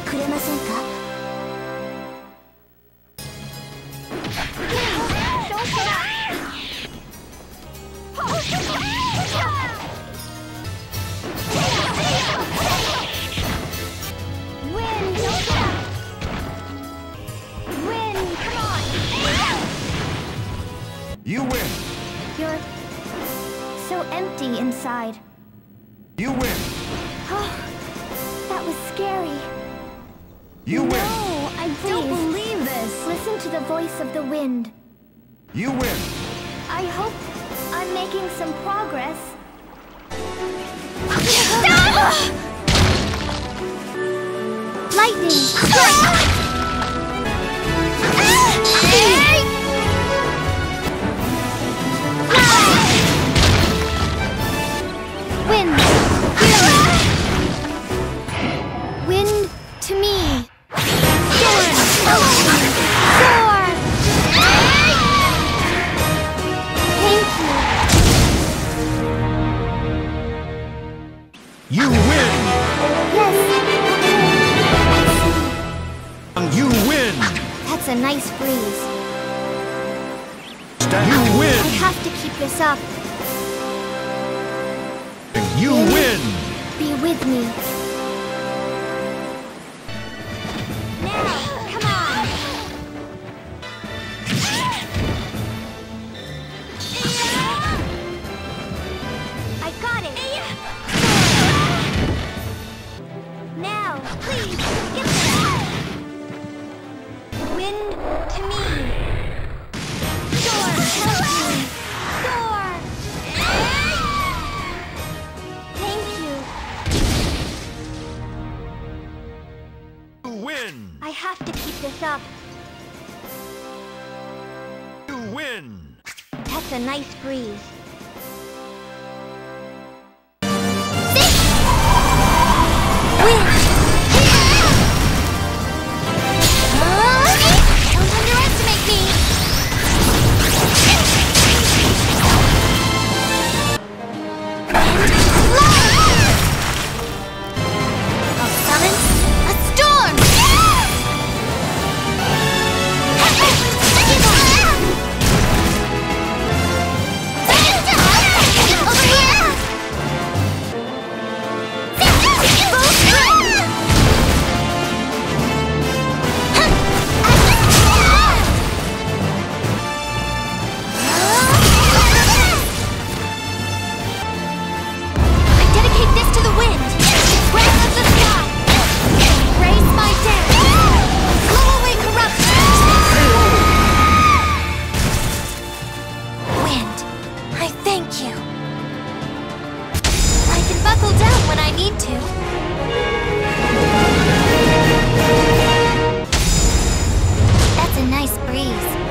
くれませんか？ You win! You're so empty inside. You win! Oh, that was scary. You win! No, I don't believe this. Listen to the voice of the wind. You win! I hope I'm making some progress. Lightning! Strike! Wind! Wind to me! Storm! Soar! Thank you! You win! Yes! You win! That's a nice breeze. You win! I have to keep this up. You win! Be with me. Now, come on! I got it! Now, please, get that! Wind to me! Soar, help me! Soar! Thank you. You win! I have to keep this up. You win! That's a nice breeze. Don't underestimate me! I'll summon a storm! Over here! I dedicate this to the wind! Breath of the sky! Raise my dead! Blow away corruption! Wind, I thank you. I can buckle down when I need to. That's a nice breeze.